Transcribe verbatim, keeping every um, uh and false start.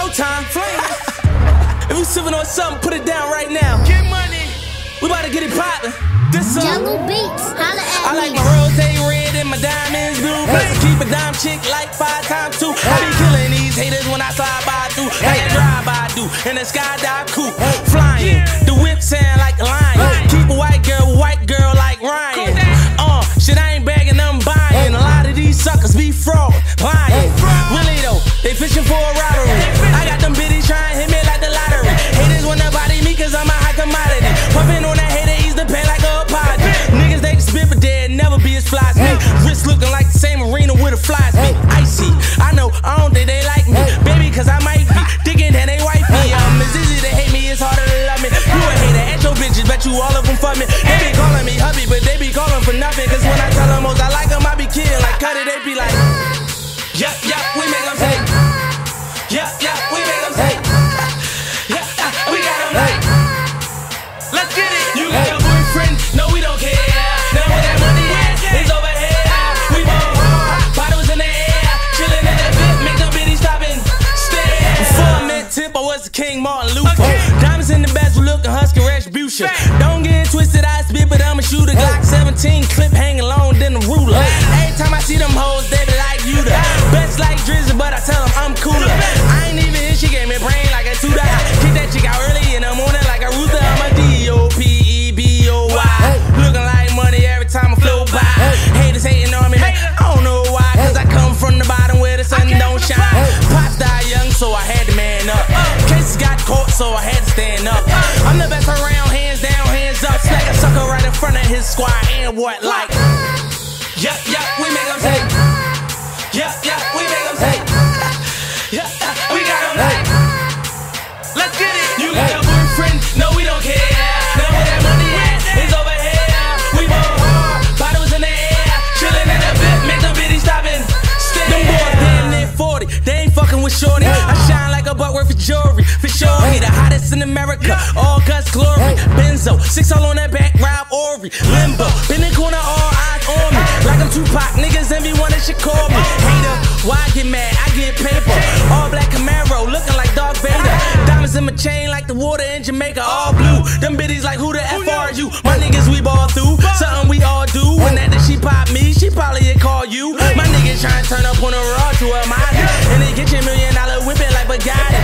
Showtime, flames. If you sipping on something, put it down right now. Get money. We about to get it poppin'. This song. Jungle Beats, holla at I like me. my rose red and my diamonds blue. Plus keep a dime chick like five times two. I be killing these haters when I slide by through. Like a drive-by do in the skydive coupe. Flying, the whip sound like a lion. Keep a white girl, white girl like Ryan. Uh, shit I ain't bagging, I'm buying. A lot of these suckers be fraud, lying. Really though, they fishing for a robbery. I got them biddies trying to hit me like the lottery. Haters wanna body me cause I'm a high commodity. Puffin' on that hater, ease the pain like a apology. Niggas they can spit but they'll never be as fly as me. Wrist looking like the same arena where the flies be. Icy, I know, I don't think they like me. Baby, cause I might be digging that they wife me. Um, it's easy to hate me, it's harder to love me. You a hater at your bitches, bet you all of them fuck me. They be calling me hubby, but they be calling for nothing. Cause when I tell them most I like them, I be kidding. Like cut it, they be like, yup, yup, we make them say. Yup, yup, we make them say. Yup, yup, we got them like. Let's get it. You got a boyfriend? No, we don't care. Now where that money at? It's over here. We ball hard, bottles in the air, chillin' in the bit, make the biddies stop and stare. Before I met Tip, I was the King Martin Luther. Diamonds in the bezel, looking husky retribution. Don't get it twisted, I spit, but I'm a shooter. Glock seventeen, clip hanging long than a ruler. Every time I see them hoes, they be like you the best like Drizzy, but I tell them I'm cooler. I ain't even here, she gave me brain like a tutor. Kick that chick out early in the morning like a rooster. I'm a D O P E B O Y. Looking like money every time I flow by. Haters hating on me, man, I don't know why. Cause I come from the bottom where the sun don't shine. Pops died young, so I had to man up. Cases got caught, so I had to stand up. I'm the best around, hands down, hands up. Slack a sucker right in front of his squad, and what like? Yup, yup, we make them say. Yup, yup, we make them say. Yup, yup, we got them like. Let's get it. You got a boyfriend? No, we don't care. Now where that money at? It's over here. We ball hard, bottles in the air, chillin' in the bit, make them biddies stop and stare. Them boys damn near forty, they ain't fucking with shorty. I shine like a buck worth of jewelry. For sure, he the hottest in America. All guts glory. Benzo, six all on that back, Rob Ori. Limbo, been in corner, all eyes on me. Like I'm Tupac, niggas envy one that should call me. Hater, why I get mad? I get paper. All black Camaro, looking like Darth Vader. Diamonds in my chain like the water in Jamaica, all blue. Them biddies like who the F are you? My niggas we ball through, something we all do. When that she pop me, she probably would call you. My niggas tryna turn up on a raw to a Mozzie, and they get your million dollar whipping like Bugatti.